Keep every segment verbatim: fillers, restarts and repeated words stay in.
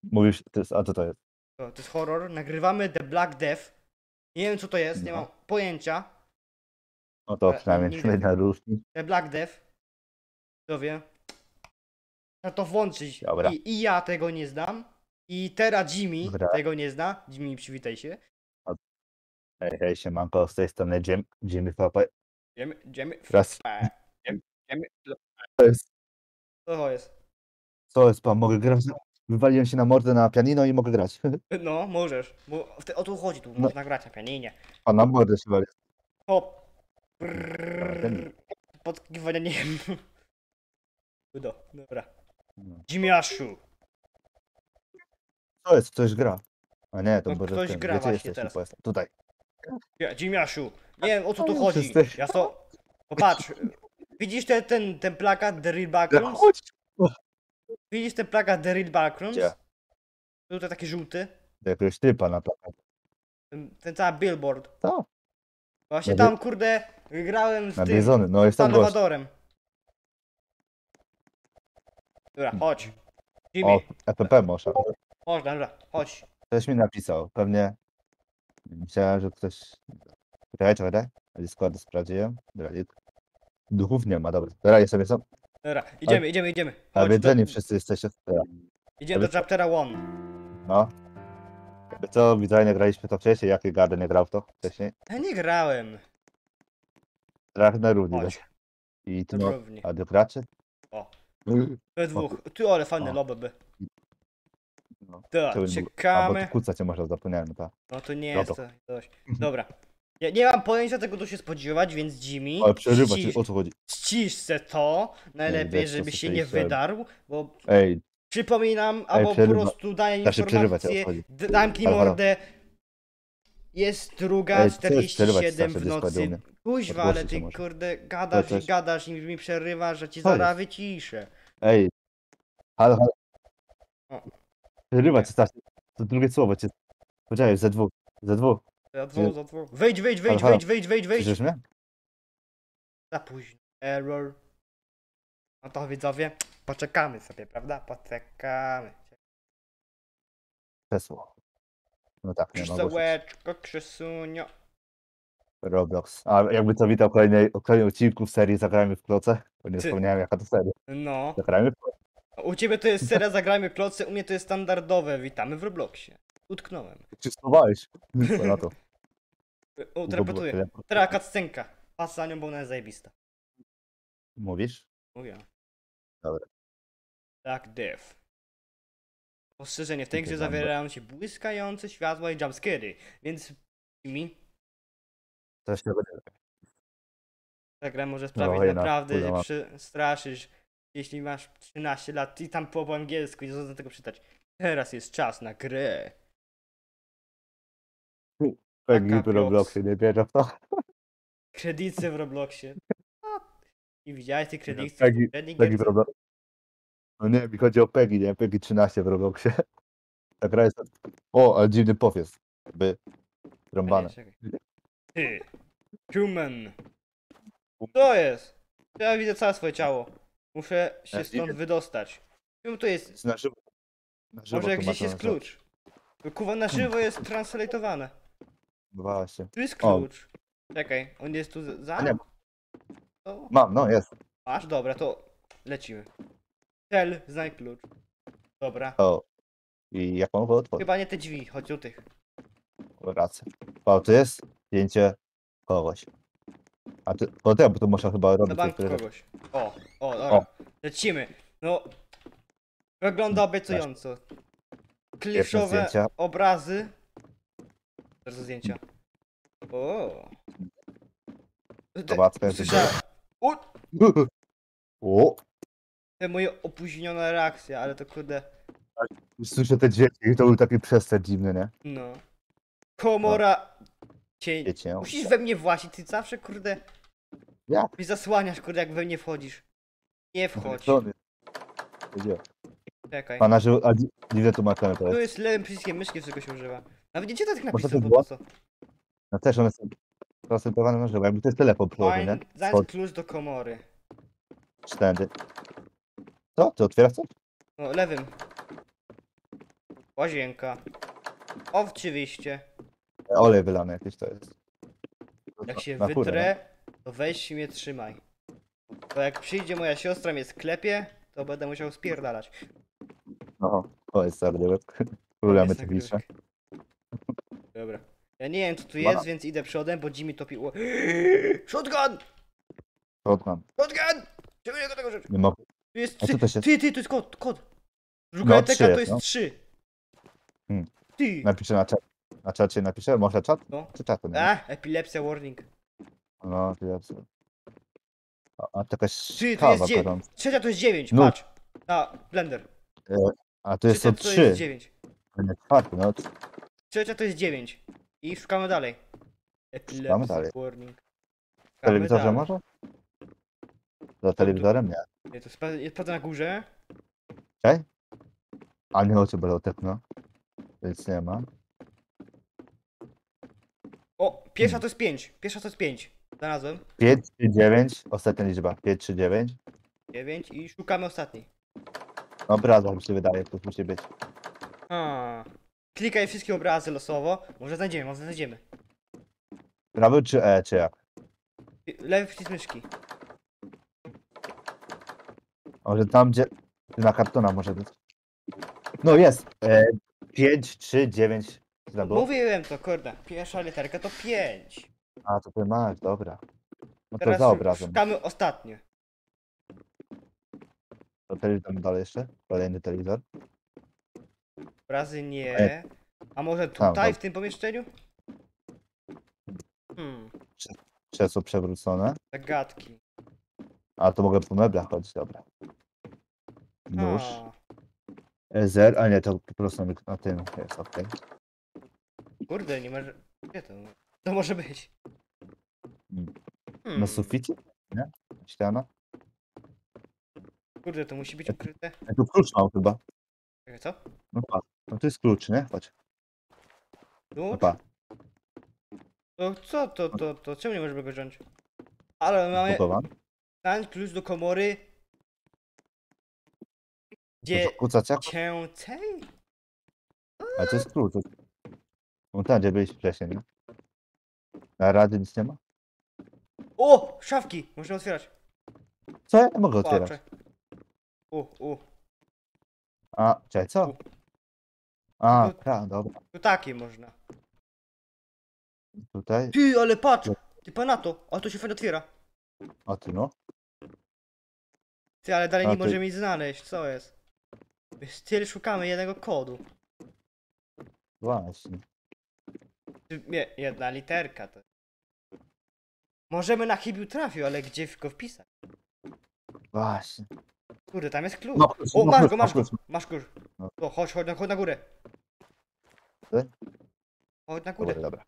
Mówisz, to jest, a co to jest? To, to jest horror. Nagrywamy The Black Death. Nie wiem co to jest, nie No. mam pojęcia. No to Ale przynajmniej nigdy- nie na różni. The Black Death. Kto wie? Trzeba to włączyć. Dobra. I, I ja tego nie znam. I teraz Jimmy Dobra. tego nie zna. Jimmy, przywitaj się. Hej, hej, siemanko, z tej strony Jim, Jimmy Papa. Jimmy, Jimmy. Raz. Jimmy, Jimmy. To jest, Co to jest? co jest pan, mogę grać? Wywaliłem się na mordę na pianino i mogę grać. No, możesz. Bo w te, o to chodzi, tu No. można grać na pianinie. A na mordę się wali. Hop. ten- Podkiwania nie wiem. Udo, dobra. No. Jimiaszu. Co jest? Ktoś gra. A nie, to No, może ktoś ten, gra gdzie ty właśnie jesteś? teraz. Tylko jestem. Tutaj. Ja, Jimiaszu. Nie wiem o co tu O, chodzi. wszyscy. Ja to. Popatrz. Widzisz ten, ten, ten plakat The Real Backrooms? Chodź! Widzisz ten plakat The Real Backrooms? Gdzie? Tutaj taki żółty. Do jakiegoś typa na plakat. Ten, ten cały billboard. Co? Właśnie Na tam kurde grałem z Na tym Bizony, no jest tam gość. Salwadorem. Dobra, chodź. O, Jimmy, F P P może. można, dobra, chodź. Ktoś mi napisał, pewnie. Myślałem, że ktoś. Czekaj, czekaj, czekaj. Discord sprawdziłem. Dobra, nie- duchów nie ma, dobra. Dobra, jestem, jestem. Dobra, idziemy, idziemy, idziemy. A Chodź, wiedzeni do, wszyscy jesteście. Dobra. idziemy do chaptera one. No. Jakby co, widzę, nie graliśmy to wcześniej. Jaki Garden nie grał w to wcześniej? Ja nie grałem. Trach na równi. Chodź, I tu to no. równie. A do graczy? O. We dwóch. Ty, ale fajne O. lobby by. No. Tak, Czemu nie- A bo czekamy. tu kłócać cię można, zapomniałem, no tak. No to nie Dobra. jest to coś. Dobra. Ja nie mam pojęcia tego tu się spodziewać, więc Jimmy. Ale przerywa ścisz- cię, o co chodzi? Ścisz se to. Najlepiej, wiesz, co żeby sobie się nie chciałem. wydarł, bo Ej, przypominam, albo po przerywa. prostu daję Da się przerywać, o co informację, chodzi? d- damknij Halo, halo. mordę. Jest druga, Ej, co jest przerywać czterdzieści siedem strasznie w Discordzie u nocy. mnie? Kuźwa, ale Odgłośnij się ty może. kurde gadasz Co i coś? gadasz i mi przerywa, że ci Co zaraz jest? wyciszę. ej. Halo, halo. O. Przerywać cię strasznie. To drugie słowo cię. Poczekaj, ze dwóch. Ze dwóch. Za dwóch, za dwóch. Wejdź, wejdź, wejdź, Halo, halo. wejdź, wejdź, wejdź, wejdź. Słyszysz mnie? Za późno. Error. No to widzowie, poczekamy sobie, prawda? Poczekamy. Krzesło. No tak, nie mogę. Krzesełeczko, krzesunio. Roblox. A jakby co widział kolejnej, o kolejnym odcinku w serii Zagrajmy w kloce, bo nie Ty. wspomniałem jaka to seria. No. Zagrajmy w kloce. U ciebie to jest seria Zagrajmy kloce, u mnie to jest standardowe. Witamy w Robloxie. Utknąłem. Czy schowałeś? Co na to? Utrepetuję. Teraz cutscenka. Patrz za nią, bo ona jest zajebista. Mówisz? Mówię. Dobra. Tak, dev. Ostrzeżenie, w tej grze Dziękuję bardzo. zawierają się błyskające światła i jumpscary, więc mi Coś tego nie ta gra może sprawić Oj, no, naprawdę, kurde, że ma- przestraszysz, jeśli masz trzynaście lat i tam po angielsku i nie do tego czytać. Teraz jest czas na grę. Peggy Taka w Robloxie, nie wierzę w to. Kredyty w Robloxie. A, I widziałeś te kredyty w Peggy, poprzedniej Peggy w gierce? Robloxie. No nie, mi chodzi o Peggy, nie? Peggy trzynaście w Robloxie. Ta gra jest... O, ale dziwny pow jest. By... A nie, Rąbane. czekaj. Ty. Human. Co jest? Ja widzę całe swoje ciało. Muszę się Ja stąd widzę. wydostać. Czemu to jest? Na żywo. Na żywo Może to gdzieś ma jest to- klucz. Kuwa na żywo jest translatowane. No właśnie. Tu jest O. klucz. Czekaj, on jest tu z- za? A nie, To... mam, no jest. Masz? Dobra, to lecimy. Cel, znajdź klucz. Dobra. O. I jak mam go otworzyć? Chyba nie te drzwi, chodź do tych. Rację. O, to jest zdjęcie kogoś. A ty, bo ty, bo to można chyba Na robić. bank niektóre rzeczy. kogoś. O, o, dobra. O. Lecimy. No. Wygląda obiecująco. Kliszowe zdjęcia. obrazy. Teraz zdjęcia. O. Zobaczmy, jak Słyszałem. O, O! to moja opóźniona reakcja, ale to kurde. Słyszę te dźwięki i to był taki przester dziwny, nie? No. Komora. Cię... Wiecie, no. Musisz we mnie włazić, ty zawsze kurde. Jak? Mi zasłaniasz kurde jak we mnie wchodzisz. Nie wchodź. Żony. Gdzie? Czekaj. Pana żył, a dzi- dziwne tłumaczenie to Tu jest. jest lewym przyciskiem myszki, z czego się używa. A widzicie to tych Można napisów, to bo było? to co? No też one są koncentrowane na żywo, jakby to jest telefon przyłożony, nie? Find- Znajdź Schod, klucz do komory. cztery. Co? Ty otwierasz coś? No, lewym. Łazienka. Oczywiście. Olej wylany jakiś to jest. Jak się Na kurę, wytrę, to weź mnie trzymaj. Bo jak przyjdzie moja siostra mnie sklepie, to będę musiał spierdalać. No, to jest zagrywek. Koniec Królamy techniczne. nagrywek. Dobra. Ja nie wiem co tu Ma- jest, więc idę przodem, bo Jimmy topiło. Shotgun! Shotgun. Shotgun! Czemu nie tego rzeczy? Nie mogę. Tu jest A trzy. co to się- Ty, ty, to jest kod, kod. No, Żukaleteka trzy to jest, jest no. trzy. Hmm. Ty. Napiszę na czat. Na czacie napiszę? Może czat? No. Czy czatu, nie? A, epilepsja warning. No, to ja co. A, a to jakaś Ty, to kawa jest dziewięć. gorąca. Trzecia to jest dziewięć, No. patrz. Na blender. E, A to jest to Trzecia to jest trzy. dziewięć. To nie czwarty, no. Trzecia to jest dziewięć. I szukamy dalej. Szukamy Epilepsja dalej. warning. W Szukamy telewizorze dalej. może? Za telewizorem nie. Nie, to spa- jest spada na górze. Czekaj. A nie oczy będą no. Więc nie ma. O, pierwsza Hmm. to jest pięć. Pierwsza to jest pięć. Znalazłem. pięć, trzy, dziewięć. Ostatnia liczba. pięć, trzy, dziewięć. dziewięć i szukamy ostatniej. Obrazek mi się wydaje, to musi być. A. Klikaj wszystkie obrazy losowo. Może znajdziemy, może znajdziemy. Prawy czy E, czy jak? Lewy przycisk myszki. A może tam, gdzie... Na kartona może być. No jest. E, pięć, trzy, dziewięć. Źle było? Mówiłem to, kurde. Pierwsza literka to pięć. A, to ty masz, dobra. No to Teraz za szu- obrazem. szukamy ostatnie. To telewizor dalej jeszcze? Kolejny telewizor. Obrazy nie. E. A może A, tutaj, dobra. w tym pomieszczeniu? Hmm, Krzesło przewrócone. zagadki. A, to mogę po meblach chodzić, dobra. Nóż. A, E, Zer, a nie, to po prostu na, na tym jest, okej. kurde, nie może... Gdzie to? To może być. Hmm. Hmm, Na suficie? Nie? Ściana? kurde, to musi być ukryte. Ja tu klucz mam chyba. Czekaj, co? No pa. No to jest klucz, nie? Chodź. No Klucz? pa. To co to, to, to czemu nie możemy go wziąć? Ale mamy... Zbudowany. Znajdź klucz do komory... To Gdzie... kucać jak? Cięcej? Ale to jest klucz. No tam, gdzie byliśmy wcześniej, nie? Na razie nic nie ma? O! Szafki! Można otwierać. Co? Ja nie mogę otwierać. Patrzę. U, u. A, czekaj, co? A, No- pra, dobra. To takie można. Tutaj. Ty, ale patrz! Ty pa na to! A to się fajnie otwiera. A ty no. Ty, ale dalej A nie ty- możemy nic znaleźć. Co jest? Styl szukamy jednego kodu. Właśnie. Ty- Nie, jedna literka to. Możemy na chybił trafił, ale gdzie go wpisać? Właśnie. Kurde, tam jest klucz. No, klucz, O, no, masz klucz, go, no, masz go, klucz. masz go. No. O, chodź, chodź, na- chodź na górę. Ty? Chodź na Dobra, górę. dobra.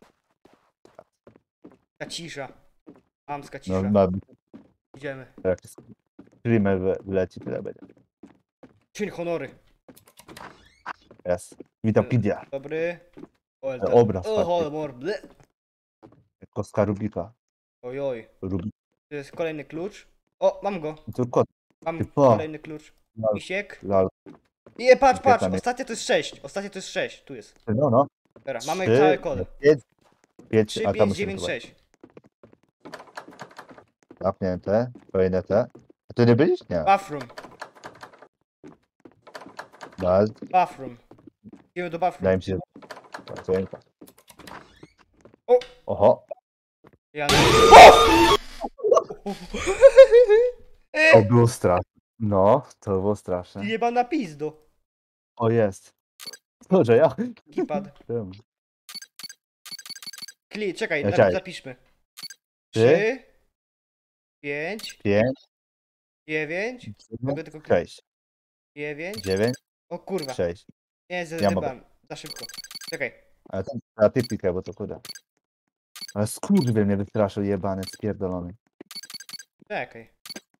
Ta cisza. Mamska No, cisza. no, Idziemy. jak streamer wy- wyleci, tyle będzie. Czyń honory. Jest. Wikipedia. Dobry. O, E, obraz O, taki. honor. ble. Kostka Rubika. Oj, oj. Rubik. To jest kolejny klucz. O, mam go. To kod. Mam Typo. kolejny klucz. Lal, Misiek. lal. Nie, patrz, patrz. Świetna, nie? Ostatnie to jest sześć. Ostatnie to jest sześć. Tu jest. No, no. Dobra, mamy Trzy, cały kod. Pięć, pięć, trzy, a tam pięć, musimy dziewięć, zobaczyć. sześć. Zamknięte. Kolejne te. A tu nie byliś? Nie. Bathroom. Daj, Bathroom. Idziemy do bathroom. daj mi się. Dzięki. O! Oho. Ja... To było straszne. No, to było straszne. Jebana pizdo. O, jest. Dobrze, ja. Keypad. Wiem. Kli, czekaj, Ja na- czekaj. zapiszmy. Trzy, Trzy. Pięć. pięć, Dziewięć. Mogę dziewięć, tylko- sześć. Dziewięć. Dziewięć, O kurwa. sześć. Nie, Ja zjebałem. Za szybko. Czekaj. Ale to na typikę, bo to kuda. Ale skurwy mnie wystraszył jebany, spierdolony. Czekaj.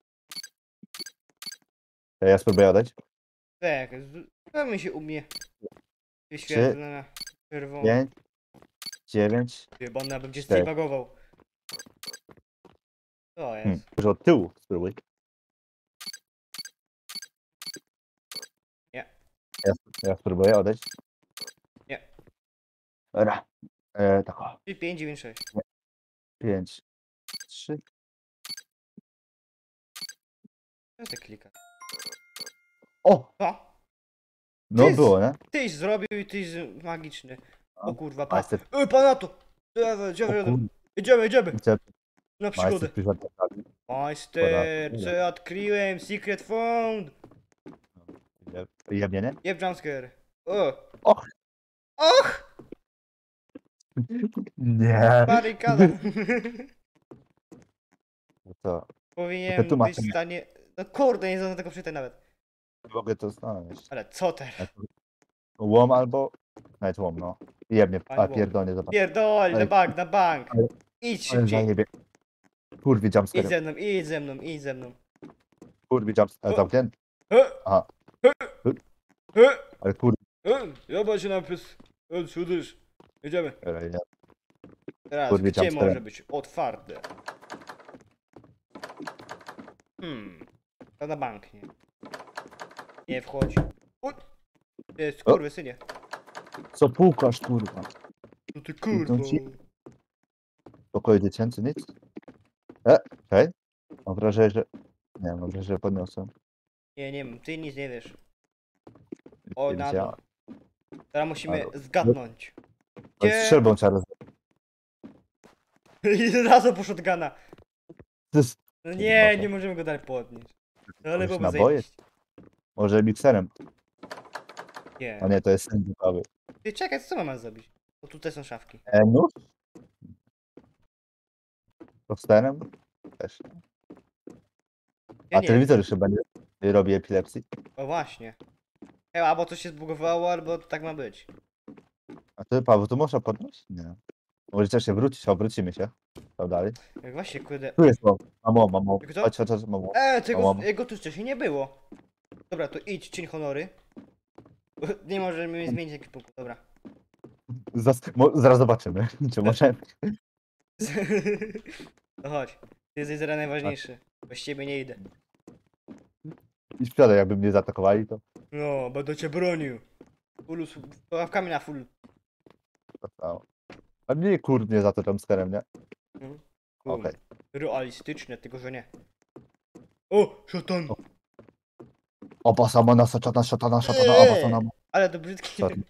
To ja spróbuję oddać. Czekaj. z- To mi się umie. Wyświetlę na czerwono. Pięć, dziewięć. Jebana, abym cię cztery. zdebagował. To jest. Hmm. Może od tyłu spróbuj. Nie. Ja, ja spróbuję oddać. Dobra. E, tak o. trzy, pięć, dziewięć, sześć. pięć, trzy. Co ty klikasz? O! Co? No Ty z- było, nie? Tyś zrobił i tyś magiczny. O kurwa, pa. Majster. Ej, pana to! Idziemy, O idziemy, kur... idziemy, idziemy. Majster Na przygodę. przyszedł na prawie. Majster, Dobra. co ja odkryłem? Secret found! Jebnie, nie? Jeb jumpscare. O! Och! Och! Nie. Barykada. No to Powinienem tu masz być w ten- stanie... No kurde, nie znam tego przyjdę nawet. mogę to znaleźć. Ale co teraz? Łom albo... Nawet łom, no. Jebnie, Albo a łom. pierdolnie, zobacz. Pierdol, na Ale- bank, na bank. ale- Idź Ale szybciej. zajebie. Kurwi Idź jumpscare. ze mną, idź ze mną, idź ze mną. Kurwi jumpscare. O. Zamknięty. He, Aha. he, Ale kurwi. he. Jeba się napis. Odsudysz. Jedziemy. ale nie. Teraz, Kurwi, gdzie jumpscare. może być otwarte? Hmm. To na bank, nie? Nie wchodzi. U! To jest O. kurwy synie. Co pukasz, kurwa? No ty kurwa. Idą ci? Pokoju dziecięcy, nic? E, okej. Mam wrażenie, że... Nie, mam wrażenie, że podniosłem. Nie, nie wiem, ty nic nie wiesz. O, Nie na widziałem. dół. Teraz musimy Ale- zgadnąć. Ale Gdzie? strzelbą trzeba roz... I razu po shotguna. To jest... No nie, nie możemy go dalej podnieść. No ale Jakieś byłoby naboje? zajebiście. Może mikserem. Nie. A nie, to jest sen duchowy. Ty czekaj, co mamy zrobić? Bo tutaj są szafki. E, nóż? Tosterem? Też. Ja A nie telewizor już chyba nie nie robi epilepsji. O właśnie. Ej, albo coś się zbugowało, albo tak ma być. A ty, Paweł, tu można podnieść? Nie. Może też się wrócić, obrócimy się. Co dalej? Jak właśnie, kurde. Tu jest, mamo, mamo, mamo. Jak to? Chodź, chodź, chodź, mamo. E, tego, Mamo. jego tu wcześniej nie było. Dobra, to idź, czyń honory. Nie możemy zmienić jakiś punkt, dobra. Zas mo zaraz zobaczymy, czy możemy. No chodź. Ty jesteś zaraz najważniejszy. Bez ciebie nie idę. I sprzedaj, jakby mnie zaatakowali, to... No, będę cię bronił. Fullu, ławkami na full. to samo. A mnie kurde za to jumpscarem, nie? Mhm. Okej. Realistyczne, tylko że nie. O, szatan! O. Oba samana, szatana, szatana, szatana, Eee. oba samana. Ale to brzydkie. Sorry.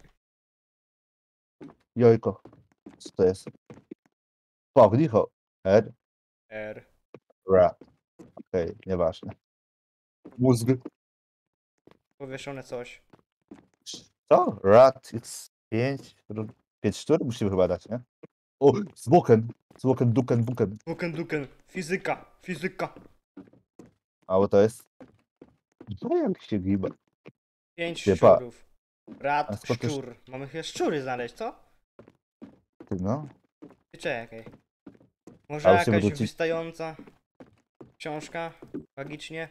Jojko. Co to jest? Pognicho. R. R. Ra. Okej, nieważne. Mózg. Powieszone coś. Co? Rat. It's pięć. Pięć sztur? Musimy chyba dać, nie? O, zwłoken. Zwłoken, duken, buken. Duken, duken. Fizyka, fizyka. A bo to jest... No jak się giba. Pięć Wie pa. szczurów. Rat, A skąd też- szczur. Mamy chyba szczury znaleźć, co? Ty no. Ty czekaj. Może A musimy jakaś wrócić. wystająca książka? Magicznie?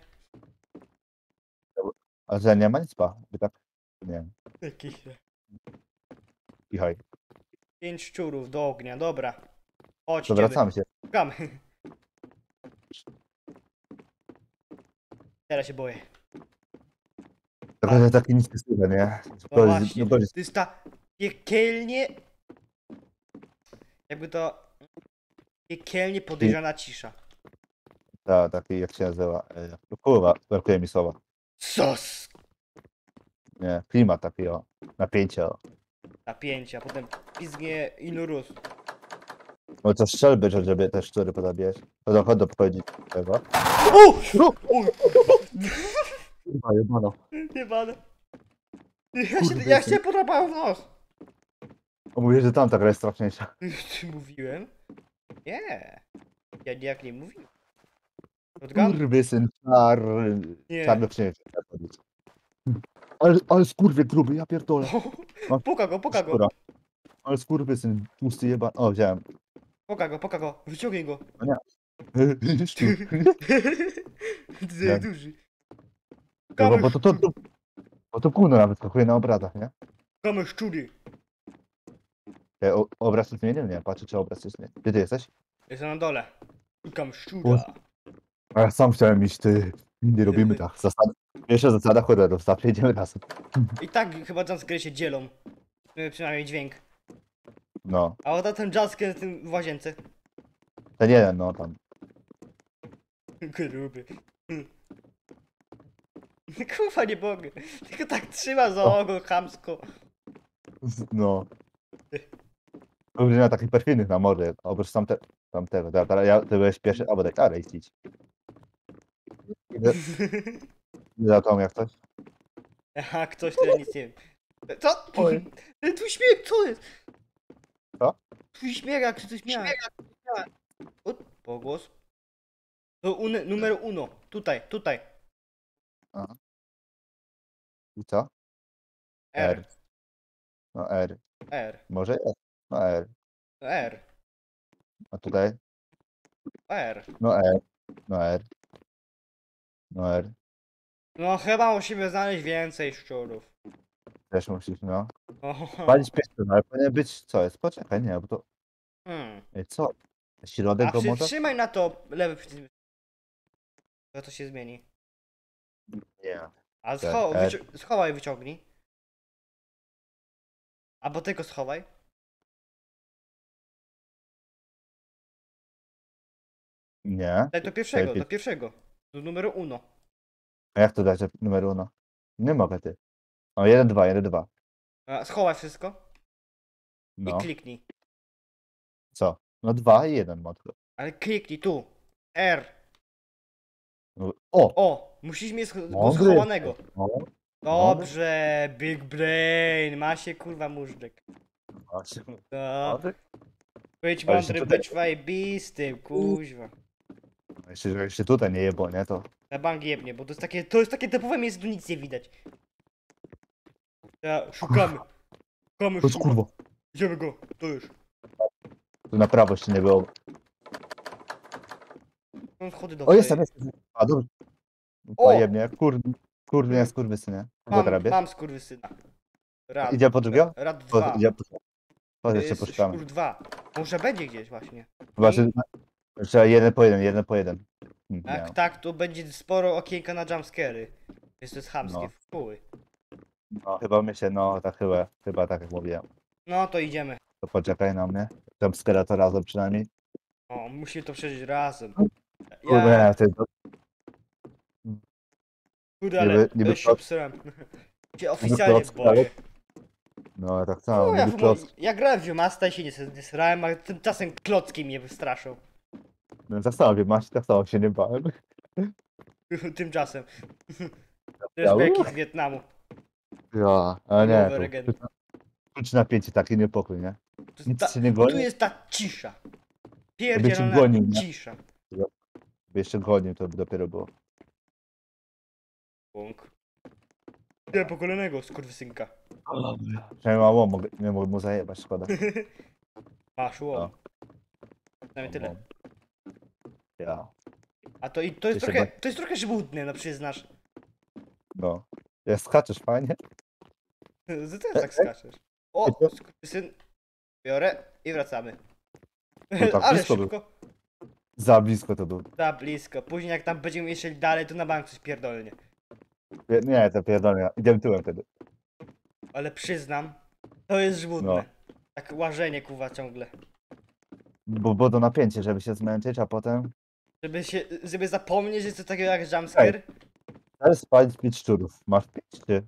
A że nie ma nic pa. By tak... Nie wiem. Jakiś. Kichaj. Pięć szczurów do ognia, dobra. Chodź, To idziemy. wracamy się. Szukamy. Teraz się boję. Trochę że taki niski słuchaj, nie? No właśnie, No gorzej. to jest ta piekielnie... Jakby to... Piekielnie podejrzana cisza. Ta, taki jak się nazywa. e, Kurwa, brakuje mi słowa. Sos! Nie, klimat taki o. Napięcie o. Napięcie, a potem pizgnie inurus. No to strzelby, że- żeby te szczury pozabijać. To dochodzi do pokoju tego. O! No! O! Kurwa, jebano. Nie będę. Ja się, Kurde, ja jestem- się podrapałem w nos. O, mówię, że tamta gra jest straszniejsza. Czy mówiłem? Nie. Ja jak nie mówiłem. Shotgun? Kurwy syn, czar... Nie. Czarny przyjaciel. Ale, ale skurwie gruby, ja pierdolę. O, Puka go, puka go. Szczura. Ale skurwy syn, tłusty jeba... O, wziąłem. Puka go, puka go. Wyciągnij go. Szczur. Ty za duży. No, Kamy, bo to, to, to, bo to gówno nawet skakuje na obrazach, nie? kamy szczury. Ja, o, obraz już zmienił? Nie, patrzę czy obraz jest nie. Gdzie ty jesteś? Jestem na dole. Szukam szczura. A ja sam chciałem iść, ty. Nie robimy tak. Zasada. Pierwsza zasada horrorów, zawsze idziemy razem. I tak chyba jumpscare się dzielą. Y, Przynajmniej dźwięk. No. A oto ten Jaskę w tym w łazience. Ten jeden, no tam. Gruby. Kurwa, nie mogę. Tylko tak trzyma za ogon chamsko. No. Ludzie na takich perfidnych na morze, oprócz tamte, tamtego. Teraz teraz ja, ty byłeś pierwszy, albo tak, ale idź. Idę, idę za tą jak coś. Aha, ktoś to ja nic nie wiem. Co? Oj. Twój śmiech, co jest? Co? Twój śmiech, jak się coś miałem. O, pogłos. To un numer uno. Tutaj, tutaj. Aha. I co? R. No R. R. Może jest. No R. R. A tutaj? R. No R. No R. No R. No chyba musimy znaleźć więcej szczurów. Też musisz, no. Oho. Palić pieskę, no ale powinien być, co jest? Poczekaj, nie, bo to... Hmm. Ej, co? Środek A go może? przytrzymaj na to lewy przycisk. To to się zmieni. Nie. A Tak, scho R. wyci schowaj, wyciągnij. Albo tylko schowaj. Nie. Daj do pierwszego, Lepiej. do pierwszego. Do numeru uno. A jak to dać numer uno? Nie mogę, ty. O, jeden, dwa, jeden, dwa. A, schowaj wszystko No. i kliknij. Co? No dwa i jeden ma tylko. Ale kliknij tu. R. No, o! O! Musisz mieć sch- go Mądry. schowanego. O, Dobrze, big brain. Ma się kurwa móżdżek. właśnie. No. Mądry. Być Ale mądry, się tutaj- być wajbistym, kuźwa. No, Jeszcze, że jeszcze tutaj nie jebło, nie? To... Na bank jebnie, bo to jest takie, to jest takie typowe miejsce, tu nic nie widać. Ja, szukamy. Szukamy, To jest szukamy. kurwa. Idziemy go, to już. Tu na prawo jeszcze nie było. Są schody do O, jest tam, tej- jest. A, dobrze. O! Pojemnie. Kurde, kurde, nie, skurwysynie. Co Mam, teraz bierz? mam skurwysyna. Rad. Idzie po drugiego? Rad Chodź, dwa. idzie po... Chodź, To jeszcze jest poszukamy. szkur dwa. Może będzie gdzieś właśnie. Chyba, że... Trzeba jeden po jeden, jeden po jeden. Hmm, Jak nie. tak, to będzie sporo okienka na jumpscary. Jest to jest chamskie, No. w chuj. No, chyba my się, no, tak chyba, chyba tak jak mówiłem. No to idziemy. To poczekaj na mnie. Tam to razem przynajmniej. O, musimy to przeżyć razem. Kurde, Ja, nie, ty, to... kurde, ale niby- niby niby, się to- obsrałem. Się oficjalnie klocki, boję. No, tak samo, No, ja, niby w, kloc... ja grałem w Wiomasta i się nie, nie srałem, a tymczasem klocki mnie wystraszą. No, tak samo, masz, tak samo się nie bałem. Tymczasem. To jest jak z Wietnamu. Ja, ale nie, Over to again. czuć na- czuć napięcie, taki niepokój, nie? To jest Nic ta, się nie goni? tu jest ta cisza. Jakby cię Pierdzielona gonił, nie? cisza. By jeszcze gonił, to by dopiero było. Bąk. Tyle po kolejnego, skurwysynka. Przynajmniej mało, mogę, nie mogę mu zajebać, szkoda. Masz łom. No. Przynajmniej tyle. Ja, A to, i, to, jest Jeszcze trochę, ba- to jest trochę żmudne, no przyznasz. no. Jak skaczesz fajnie. Ty też tak skaczesz. O, skurwysyn. Biorę i wracamy. No tak Ale blisko był. szybko. Za blisko to był. Za blisko. Później jak tam będziemy jeszcze dalej, to na bank coś pierdolnie. Nie, Nie, to pierdolę, idziemy tyłem wtedy. Ale przyznam, to jest żmudne. No. Tak łażenie kuwa ciągle. Bo było to napięcie, żeby się zmęczyć, a potem... Żeby się, żeby zapomnieć, że jest to takiego jak jumpscare. Ale spalić pięć szczurów. Masz pięć, czy...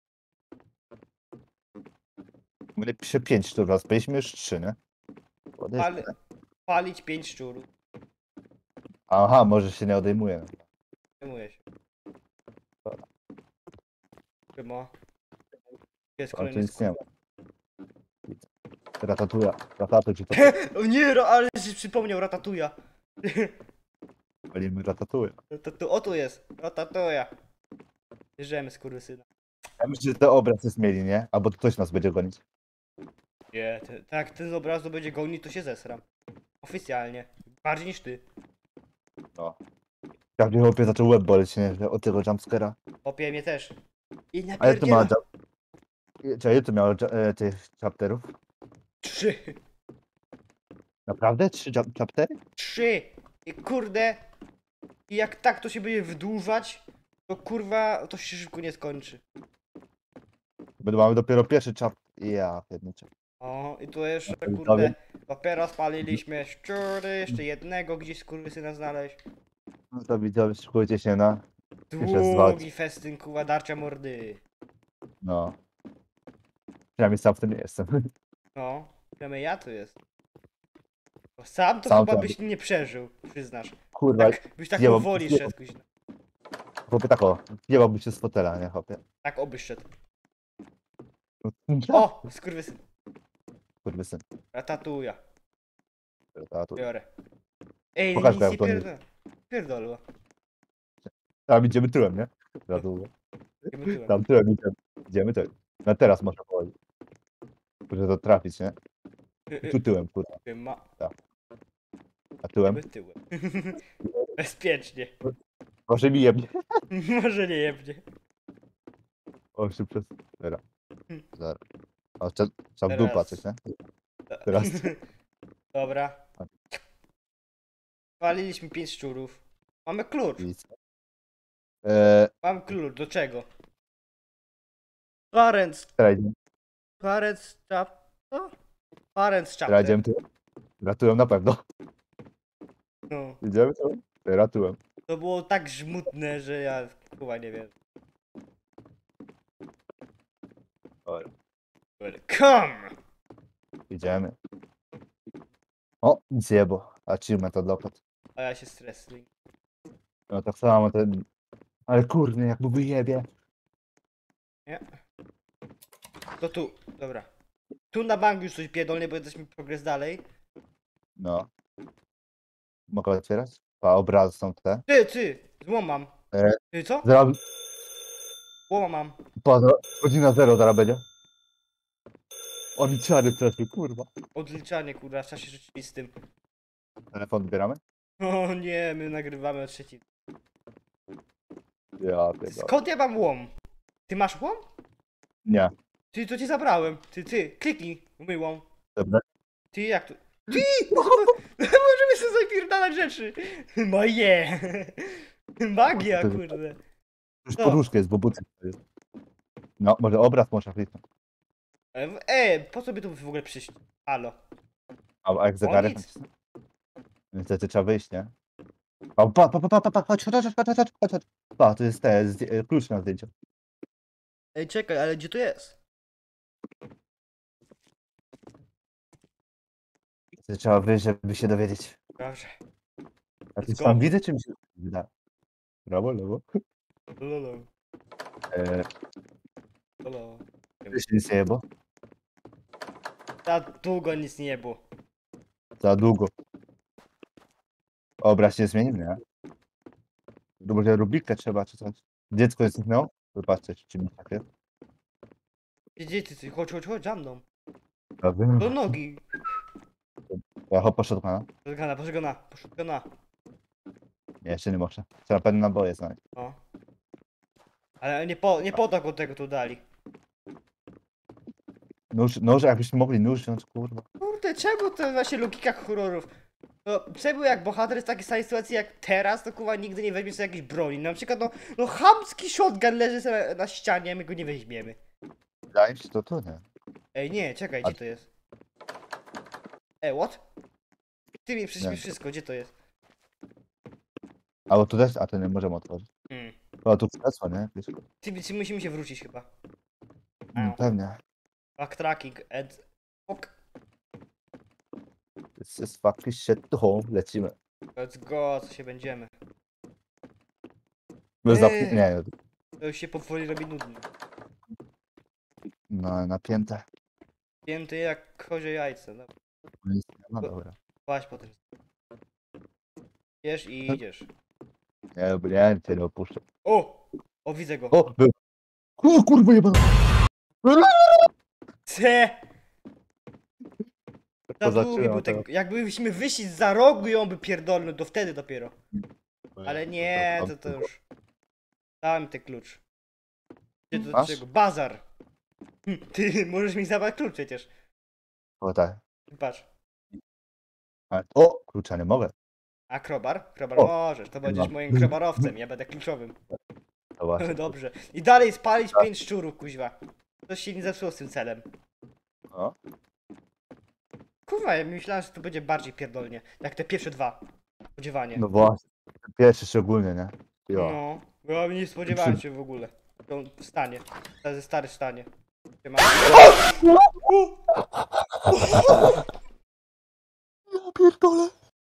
Mówię, pisze pięć szczurów, a spaliśmy już trzy, nie? Podejść- Pal, palić pięć szczurów. Aha, może się nie odejmuje. Zajmuję się. Dobra. Chyba. Jest Ale tu kolejny nic nie skok. ma. Ratatuja, ratatuj ci to. O nie, ro- ale się przypomniał Ratatuja. Palimy ratatuja. Ratatu, o tu jest, Ratatuja. Bierzemy skurwysyna. Ja myślę, że to obraz jest mieli, nie? Albo ktoś nas będzie gonić. Nie, te, tak ten obrazu będzie gonić, to się zesram. Oficjalnie. Bardziej niż ty. No. Jak mnie chłopie zaczął łeb boleć, nie? Że od tego jumpscare'a. Opie mnie też. I Ale to ma... napierdziela. jump- Czy ile to miało ju- e, tych chapterów? Trzy. Naprawdę? Trzy jump- chaptery? Trzy. I kurde. I jak tak to się będzie wydłużać, to kurwa, to się szybko nie skończy. Będą mamy dopiero pierwszy chap... Ja, pierniczę. O, i tu jeszcze, No to kurde, widzowie. dopiero spaliliśmy szczury, jeszcze jednego gdzieś skurwysyna znaleźć. No to widzowie, szykujcie się na... Jeszcze z dwa Długi odcinki. festyn, kuwa, darcia mordy. No. Przynajmniej sam w tym nie jestem. No, przynajmniej ja tu jest. Bo sam to Sam chyba to- byś nie przeżył, przyznasz. Kurwa, Tak, byś tak nie mam- powoli nie- szedł, kuźwa. chłopie tak o, jebałby się z fotela, nie chłopie? Tak obyś szedł. O! O, skurwysyn. Kurwy syn. Ratatuja. A, tu. Biorę. Ej, Pokaż, nic bo ja nie to nie- pierdolę. Pierdolło. Tam idziemy tyłem, nie? Za długo. Idziemy tyłem. Tam tyłem idziemy. Idziemy tyłem. Na teraz można powiedzieć. Muszę to trafić, nie? Y, y, Tu tyłem, kurwa. y, Ma... A tyłem? Idziemy tyłem. Bezpiecznie. Może mi jebnie. Może nie jebnie. O, się przez... Dobra. Hmm. Zaraz. O, trzeba trzeba w dół Teraz. patrzeć, nie? Teraz. Dobra. Waliliśmy pięć szczurów. Mamy klucz. I co? Eee, Mam klucz. Do czego? Parents. teraz idziemy. Parents chap... Co? Parents Teraz chapter. idziemy tyłem. Ratułem na pewno. No. Idziemy tyłem. Ratułem. To było tak żmudne, że ja chyba nie wiem. Dobra. Come! Idziemy. O, nic jebo. Achievement odlokot. A ja się stresuję. No tak samo ten... Ale kurny, jak mu wyjebie. Nie? To tu, dobra. Tu na bank już coś pierdolnie, bo jesteśmy progres dalej. No. Mogę otwierać? Pa, obrazy są te. Ty, ty! Złom mam. E. Ty co? Zaraz... Złoma mam. Pa, zaraz- godzina zero zaraz będzie. O, mi czary trafił, kurwa. Odliczanie, kurwa, w czasie rzeczywistym. Telefon odbieramy? O nie, my nagrywamy o trzeciej. Ja pierdolę. Skąd ja mam łom? Ty masz łom? Nie. Ty, to ci zabrałem. Ty, ty, kliknij w mój łom. Dobra. Ty, jak tu? Ty! Możemy sobie zapierdalać rzeczy. Moje! Magia, To- kurde. Już Co? poduszkę jest, bo buty to jest. No, może obraz można kliknąć. E, e, po co by tu w ogóle przyjść? Halo. A, a jak zegarek nic. nacisnę? Niestety trzeba wyjść, nie? O, pa, pa, pa, pa, pa, pa, chodź, chodź, chodź, chodź, chodź, chodź, chodź. Pa, to jest te, zdję- klucz na zdjęciu. Ej, czekaj, ale gdzie to jest? Trzeba wyjść, żeby się dowiedzieć. Dobrze. A Let's ty go. tam widzę, czy mi się wyda? Prawo, lewo. Lolo, Eee, lolo. ty się nic nie jebo? Za długo nic nie było. Za długo. Obraz się zmienił, nie? Może rubrikę trzeba, czy coś? Dziecko jest zniknęło? Zobaczcie, czy mi takie. Gdzie ty, ty? Chodź, chodź, chodź za mną. Prawda? Do nogi. Ja hop, poszedł pana. Pożegana, pożegana, poszukana. Nie, jeszcze nie można. Trzeba pewne naboje znaleźć. O. Ale nie po, nie po to go tego tu dali. Nóż, nóż, jakbyśmy mogli nóż wziąć, kurwa. Kurde, czemu to właśnie logika horrorów? No, czemu jak bohater jest w takiej samej sytuacji jak teraz, to kurwa nigdy nie weźmie sobie jakiejś broni. Na przykład no, no chamski shotgun leży sobie na, na ścianie, my go nie weźmiemy. Wydaje mi się, to tu, nie? Ej, nie, czekaj, A- gdzie to jest? Ej, what? Ty mi przyśpisz Nie. wszystko, gdzie to jest? A bo tu też, a to nie możemy otworzyć. Hmm. O, tu krzesło, nie? Wiesz? Ty, ty musimy się wrócić chyba. Mm, Au. pewnie. Backtracking and... Ok, This is fucking shit to home. Lecimy. let's go, co się będziemy. My zap... Eee. Nie, To już się powoli robi nudno. no, napięte. Pięty jak kozie jajce, no. No dobra. Właśnie potem. Idziesz i idziesz. Nie, bo nie, cię nie opuszczę. O! O, widzę go. O, był. O, kurwa jebana. C! Za długi Zaczynam był teraz. ten... Jakbyśmy wyszli za rogu i on by pierdolnął, to wtedy dopiero. Ale nie, to to już... Dałem mi ten klucz. Ty to do Masz? czego? Bazar! Hm, Ty, możesz mi zabrać klucz przecież. O tak. Patrz. A- O, klucza nie mogę. A krobar? Krobar O, możesz, to będziesz no. moim krobarowcem, ja będę kluczowym. To właśnie. Dobrze. I dalej spalić pięć szczurów, kuźwa. Coś się nie zepsuło z tym celem. O. Kurwa, ja myślałem, że to będzie bardziej pierdolnie. Jak te pierwsze dwa. Spodziewanie. No właśnie. Pierwszy szczególnie, nie? Jo. No. Bo ja nie spodziewałem się w ogóle. To w stanie. To ze stary stanie. Siema. Ja pierdolę.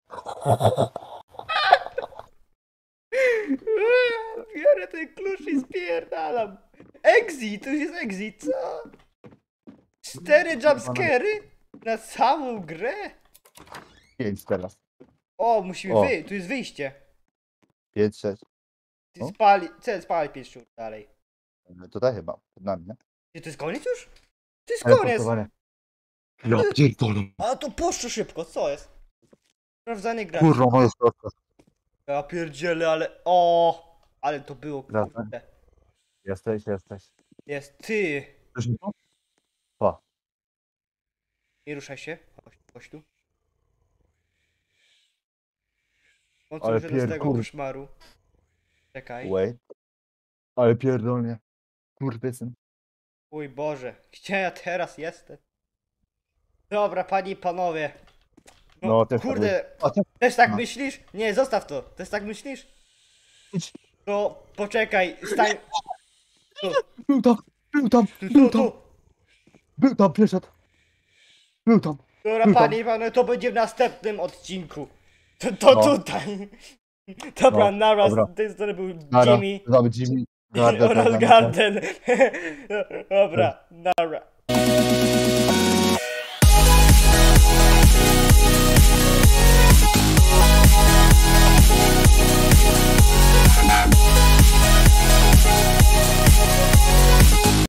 Biorę ten klucz i spierdalam. Exit, to już jest exit, co? Cztery jumpscary? Na całą grę? Pięć teraz. O, musimy O. wyjść, tu jest wyjście. Pięć, sześć. Ty O. spali, co spali pięć sztuk dalej. No tutaj chyba, przed nami, nie? Czy to jest koniec już? To jest Ale koniec! portowanie. Ja pierdolę. A to poszło szybko, co jest? Sprawdzanie graczy. Kurwa, moje środka. Ja pierdzielę, ale... O, ale to było, Wracam. kurde. Jesteś, jesteś. Jest, ty. Słyszysz to? O, Nie ruszaj się. Chodź, chodź tu. On Ale co z tego pierkur- koszmaru. Czekaj. wait. Ale pierdolnie. Kurwysyn. Mój Boże, gdzie ja teraz jestem? Dobra, panie i panowie. No, No, też tak kurde, A ty też tak no. myślisz? Nie, zostaw to. Też tak myślisz? idź. To poczekaj, stań. Tu, Był tam, był tam, tu, był tu, tam, tu. był tam, przyszedł. Był tam. Dobra, Był tam. panie i panowie, to będzie w następnym odcinku. To, to No. tutaj. Dobra, No, naraz, dobra. z tej strony był Nara. Jimmy. Mamy Jimmy. Garden, Oral Garden. Garden. Dobra, nara.